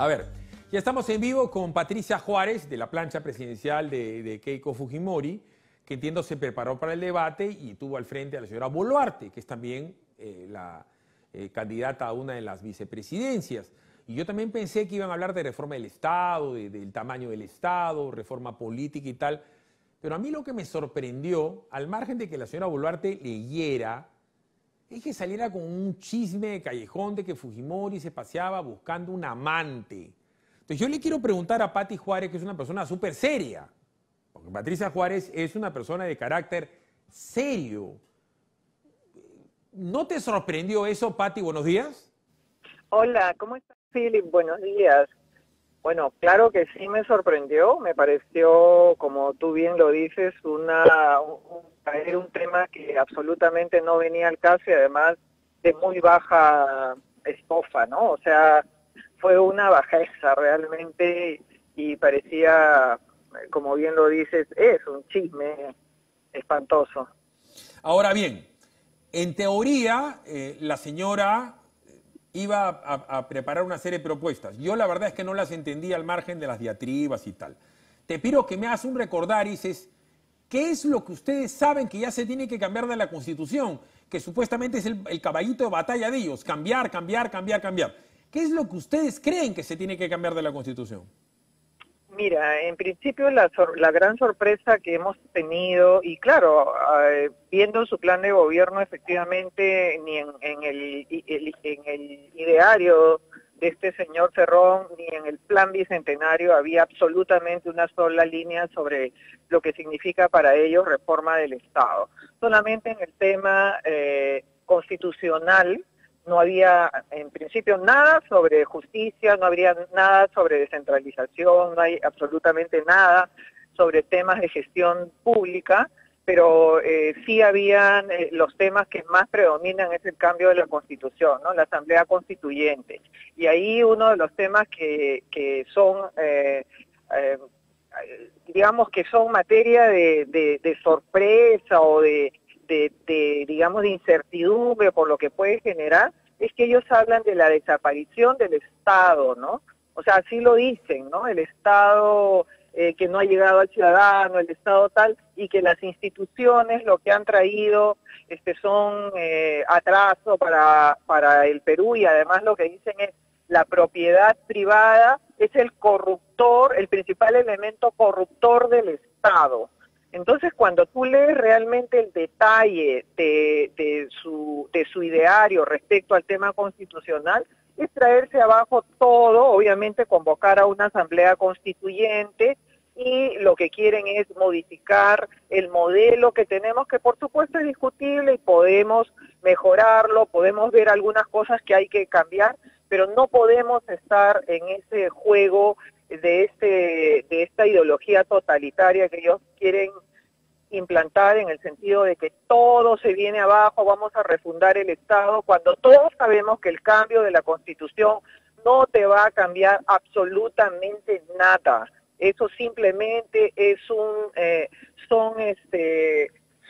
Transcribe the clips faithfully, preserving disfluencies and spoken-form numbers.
A ver, ya estamos en vivo con Patricia Juárez, de la plancha presidencial de, de Keiko Fujimori, que entiendo se preparó para el debate y tuvo al frente a la señora Boluarte, que es también eh, la eh, candidata a una de las vicepresidencias. Y yo también pensé que iban a hablar de reforma del Estado, de, del tamaño del Estado, reforma política y tal. Pero a mí lo que me sorprendió, al margen de que la señora Boluarte leyera, es que saliera con un chisme de callejón de que Fujimori se paseaba buscando un amante. Entonces yo le quiero preguntar a Pati Juárez, que es una persona súper seria, porque Patricia Juárez es una persona de carácter serio. ¿No te sorprendió eso, Pati? Buenos días. Hola, ¿cómo estás, Philip? Buenos días. Bueno, claro que sí me sorprendió, me pareció, como tú bien lo dices, una, un, un, un tema que absolutamente no venía al caso y además de muy baja estofa, ¿no? O sea, fue una bajeza realmente y parecía, como bien lo dices, es un chisme espantoso. Ahora bien, en teoría, eh, la señora iba a, a preparar una serie de propuestas. Yo la verdad es que no las entendí al margen de las diatribas y tal. Te pido que me hagas un recordar y dices, ¿qué es lo que ustedes saben que ya se tiene que cambiar de la Constitución? Que supuestamente es el, el caballito de batalla de ellos, cambiar, cambiar, cambiar, cambiar. ¿Qué es lo que ustedes creen que se tiene que cambiar de la Constitución? Mira, en principio la, la gran sorpresa que hemos tenido, y claro, eh, viendo su plan de gobierno, efectivamente, ni en, en, el, el, en el ideario de este señor Cerrón, ni en el plan bicentenario había absolutamente una sola línea sobre lo que significa para ellos reforma del Estado. Solamente en el tema eh, constitucional, no había en principio nada sobre justicia, no habría nada sobre descentralización, no hay absolutamente nada sobre temas de gestión pública, pero eh, sí habían eh, los temas que más predominan es el cambio de la Constitución, ¿no? La Asamblea Constituyente. Y ahí uno de los temas que, que son, eh, eh, digamos que son materia de, de, de sorpresa o de... De, de, digamos, de incertidumbre por lo que puede generar, es que ellos hablan de la desaparición del Estado, ¿no? O sea, así lo dicen, ¿no? El Estado eh, que no ha llegado al ciudadano, el Estado tal, y que las instituciones lo que han traído este, son eh, atraso para, para el Perú, y además lo que dicen es la propiedad privada es el corruptor, el principal elemento corruptor del Estado. Entonces, cuando tú lees realmente el detalle de, de, su, de su ideario respecto al tema constitucional, es traerse abajo todo, obviamente convocar a una asamblea constituyente, y lo que quieren es modificar el modelo que tenemos, que por supuesto es discutible y podemos mejorarlo, podemos ver algunas cosas que hay que cambiar, pero no podemos estar en ese juego de este de esta ideología totalitaria que ellos quieren implantar, en el sentido de que todo se viene abajo, vamos a refundar el Estado, cuando todos sabemos que el cambio de la Constitución no te va a cambiar absolutamente nada. Eso simplemente es un eh, son este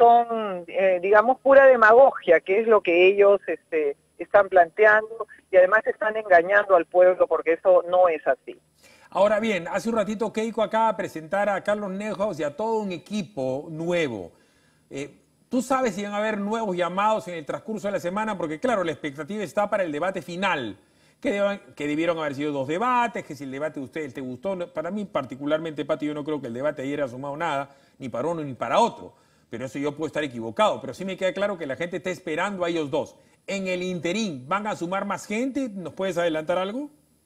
son eh, digamos pura demagogia, que es lo que ellos este están planteando, y además están engañando al pueblo, porque eso no es así. Ahora bien, hace un ratito Keiko acaba de presentar a Carlos Neuhaus y a todo un equipo nuevo. Eh, ¿Tú sabes si van a haber nuevos llamados en el transcurso de la semana? Porque claro, la expectativa está para el debate final, que, deban, que debieron haber sido dos debates, que si el debate de ustedes te gustó. Para mí particularmente, Pati, yo no creo que el debate ayer haya sumado nada, ni para uno ni para otro. Pero eso yo puedo estar equivocado. Pero sí me queda claro que la gente está esperando a ellos dos. En el interín, ¿van a sumar más gente? ¿Nos puedes adelantar algo?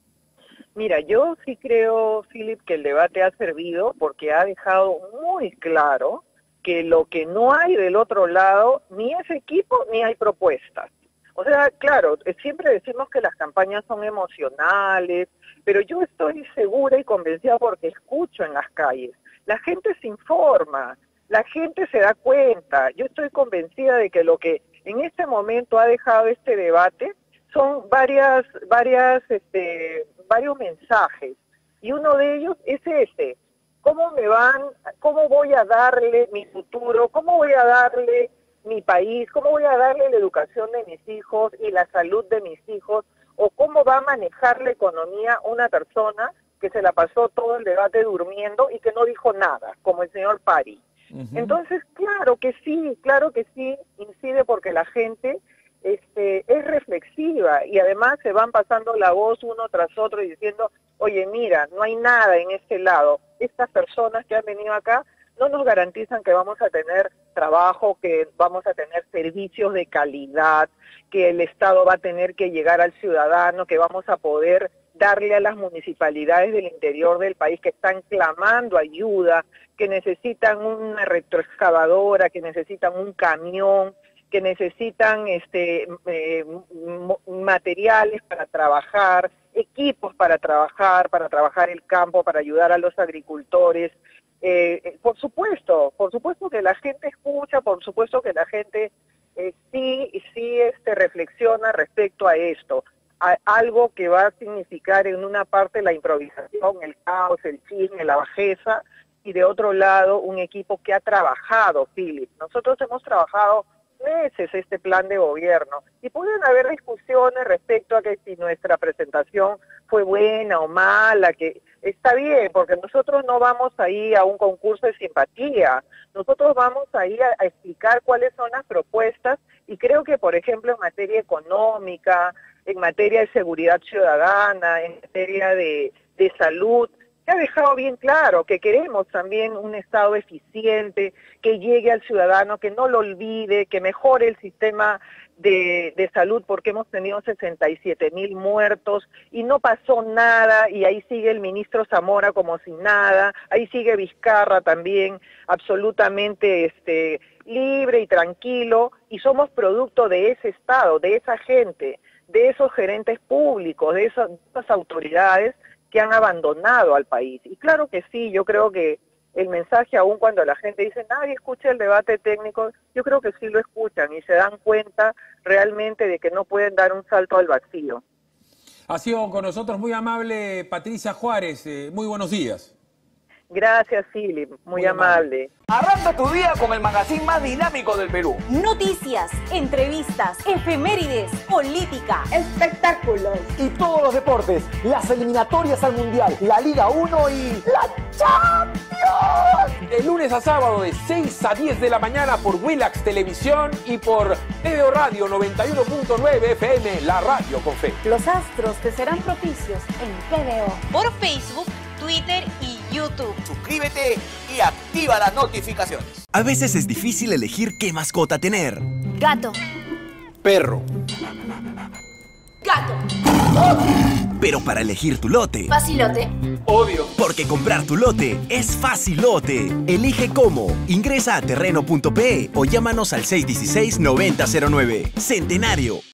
Mira, yo sí creo, Philip, que el debate ha servido porque ha dejado muy claro que lo que no hay del otro lado ni es equipo ni hay propuestas. O sea, claro, siempre decimos que las campañas son emocionales, pero yo estoy segura y convencida porque escucho en las calles. La gente se informa, la gente se da cuenta. Yo estoy convencida de que lo que en este momento ha dejado este debate son varias, varias, este, varios mensajes, y uno de ellos es ese: ¿cómo me van, cómo voy a darle mi futuro, cómo voy a darle mi país, cómo voy a darle la educación de mis hijos y la salud de mis hijos o cómo va a manejar la economía una persona que se la pasó todo el debate durmiendo y que no dijo nada, como el señor Pari. Uh-huh. Entonces, claro que sí, claro que sí, incide porque la gente este, es reflexiva y además se van pasando la voz uno tras otro y diciendo, oye, mira, no hay nada en este lado. Estas personas que han venido acá no nos garantizan que vamos a tener trabajo, que vamos a tener servicios de calidad, que el Estado va a tener que llegar al ciudadano, que vamos a poder darle a las municipalidades del interior del país que están clamando ayuda, que necesitan una retroexcavadora, que necesitan un camión, que necesitan este eh, materiales para trabajar, equipos para trabajar, para trabajar el campo, para ayudar a los agricultores. Eh, por supuesto, por supuesto que la gente escucha, por supuesto que la gente eh, sí, sí este, reflexiona respecto a esto. A algo que va a significar en una parte la improvisación, el caos, el chisme, la bajeza, y de otro lado un equipo que ha trabajado, Philip. Nosotros hemos trabajado meses este plan de gobierno y pueden haber discusiones respecto a que si nuestra presentación fue buena o mala, que está bien, porque nosotros no vamos ahí a un concurso de simpatía, nosotros vamos ahí a, a explicar cuáles son las propuestas y creo que, por ejemplo, en materia económica, en materia de seguridad ciudadana, en materia de, de salud, se ha dejado bien claro que queremos también un Estado eficiente, que llegue al ciudadano, que no lo olvide, que mejore el sistema de, de salud, porque hemos tenido sesenta y siete mil muertos y no pasó nada, y ahí sigue el ministro Zamora como si nada, ahí sigue Vizcarra también absolutamente este, libre y tranquilo, y somos producto de ese Estado, de esa gente, de esos gerentes públicos, de esas, de esas autoridades que han abandonado al país. Y claro que sí, yo creo que el mensaje, aún cuando la gente dice nadie escucha el debate técnico, yo creo que sí lo escuchan y se dan cuenta realmente de que no pueden dar un salto al vacío. Ha sido con nosotros muy amable Patricia Juárez, eh, muy buenos días. Gracias, Philip, muy, muy amable. amable. Arranca tu día con el magazine más dinámico del Perú. Noticias, entrevistas, efemérides, política, espectáculos y todos los deportes, las eliminatorias al Mundial, la Liga uno y la Champions. De lunes a sábado de seis a diez de la mañana por Willax Televisión y por T V O Radio noventa y uno punto nueve F M, la radio con fe. Los astros te serán propicios en T V O. Por Facebook, Twitter y YouTube. Suscríbete y activa las notificaciones. A veces es difícil elegir qué mascota tener. Gato. Perro. Gato. Pero para elegir tu lote... Facilote. Obvio. Porque comprar tu lote es facilote. Elige cómo. Ingresa a terreno punto pe o llámanos al seis uno seis, nueve cero cero nueve. Centenario.